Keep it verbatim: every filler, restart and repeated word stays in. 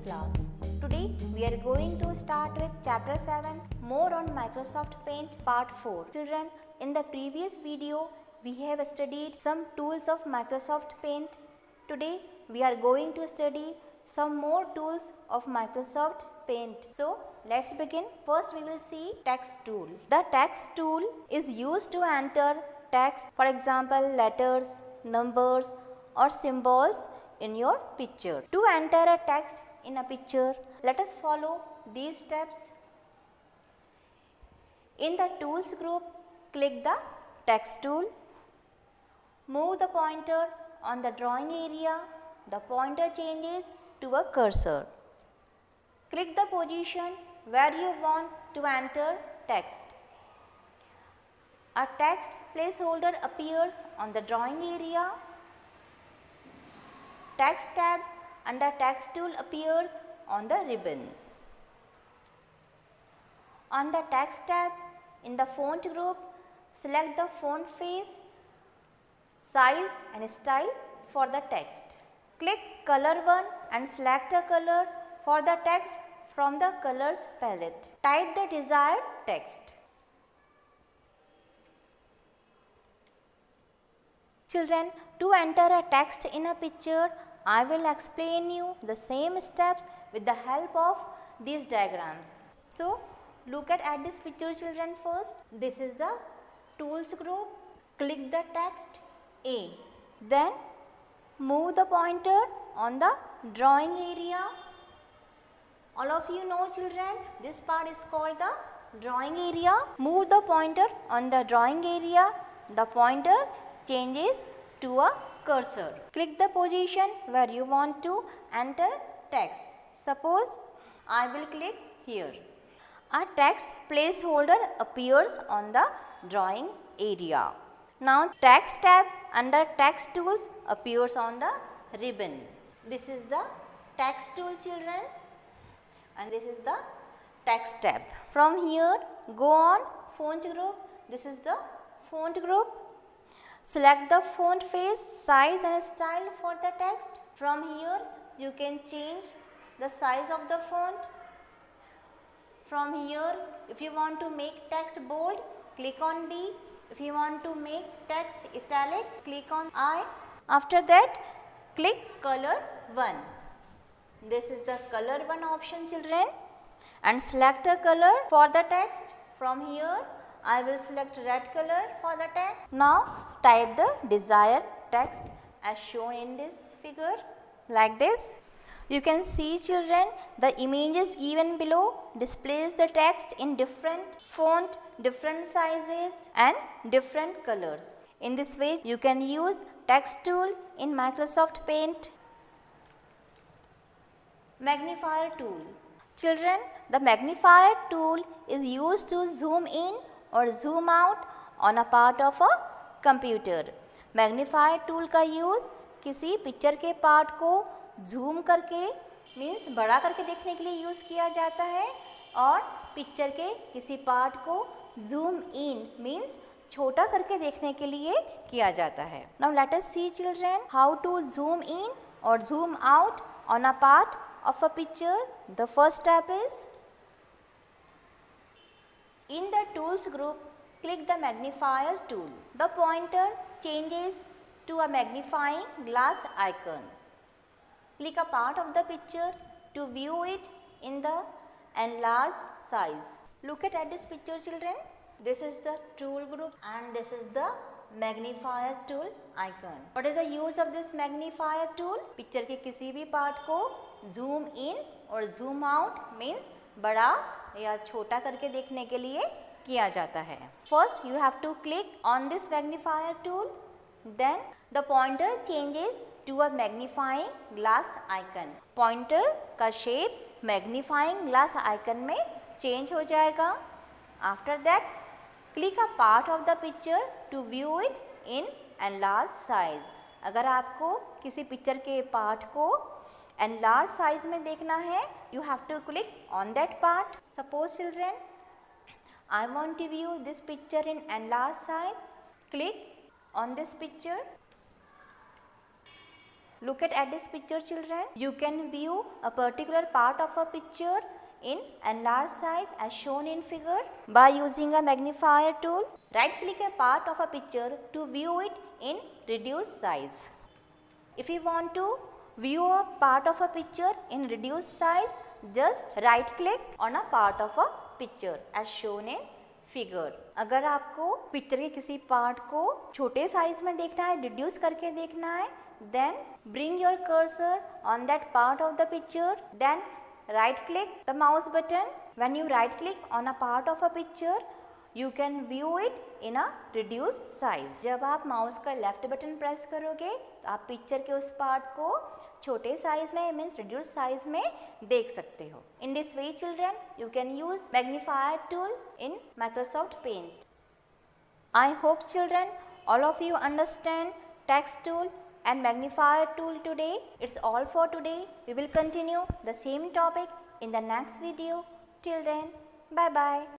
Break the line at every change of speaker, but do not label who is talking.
class. Today we are going to start with chapter seven, more on Microsoft Paint part four. Children, in the previous video we have studied some tools of Microsoft Paint. Today we are going to study some more tools of Microsoft Paint. So let's begin. First we will see text tool. The text tool is used to enter text, for example letters, numbers or symbols in your picture. To enter a text in a picture, let us follow these steps. In the tools group, click the text tool. Move the pointer on the drawing area. The pointer changes to a cursor. Click the position where you want to enter text. A text placeholder appears on the drawing area. Text tab under text tool appears on the ribbon. On the text tab in the font group, select the font face, size and style for the text. Click color one and select a color for the text from the colors palette. Type the desired text. Children, to enter a text in a picture, I will explain you the same steps with the help of these diagrams. So, look at, at this picture children first. This is the tools group. Click the text A. Then move the pointer on the drawing area. All of you know children, this part is called the drawing area. Move the pointer on the drawing area. The pointer changes to a cursor. Click the position where you want to enter text. Suppose I will click here. A text placeholder appears on the drawing area. Now text tab under text tools appears on the ribbon. This is the text tool children and this is the text tab. From here go on font group. This is the font group. Select the font face, size and style for the text. From here you can change the size of the font. From here if you want to make text bold, click on D. If you want to make text italic, click on I. After that click color one. This is the color one option children and select a color for the text. From here I will select red color for the text. Now type the desired text as shown in this figure like this. You can see children, the images given below displays the text in different font, different sizes and different colors. In this way you can use text tool in Microsoft Paint. Magnifier tool. Children, the magnifier tool is used to zoom in or zoom out on a part of a computer. Magnifier tool का use किसी picture के part को zoom करके means बड़ा करके देखने के लिए यूज़ किया जाता है और पिक्चर के किसी पार्ट को जूम इन मीन्स छोटा करके देखने के लिए किया जाता है. Now let us see children how to zoom in or zoom out on a part of a picture. The first step is in the tools group, click the magnifier tool. The pointer changes to a magnifying glass icon. Click a part of the picture to view it in the enlarged size. Look at, at this picture children. This is the tool group and this is the magnifier tool icon. What is the use of this magnifier tool? Picture के किसी भी part को zoom in और zoom out means बड़ा या छोटा करके देखने के लिए किया जाता है. First you have to click on this magnifier tool. Then the pointer changes to a magnifying glass icon. Pointer का shape magnifying glass icon में change हो जाएगा. After that click a part of the picture to view it in enlarged size. अगर आपको किसी picture के part को enlarged size में देखना है, you have to click on that part. Suppose children, I want to view this picture in enlarged size. Click on this picture. Look at, at this picture children. You can view a particular part of a picture in enlarged size as shown in figure by using a magnifier tool. Right click a part of a picture to view it in reduced size. If you want to view a part of a picture in reduced size, just right click on a part of a picture as shown in figure. अगर आपको picture के किसी part को छोटे size में देखना है, reduce करके देखना है, then bring your cursor on that part of the picture, then right click the mouse button. When you right click on a part of a picture, you can view it in a reduced size. जब आप mouse का left button press करोगे तो आप picture के उस part को छोटे साइज में मीन्स रिड्यूस साइज में देख सकते हो. In this way children, you can use magnifier tool in Microsoft Paint. I hope children all of you understand text tool and magnifier tool today. It's all for today. We will continue the same topic in the next video. Till then, bye bye.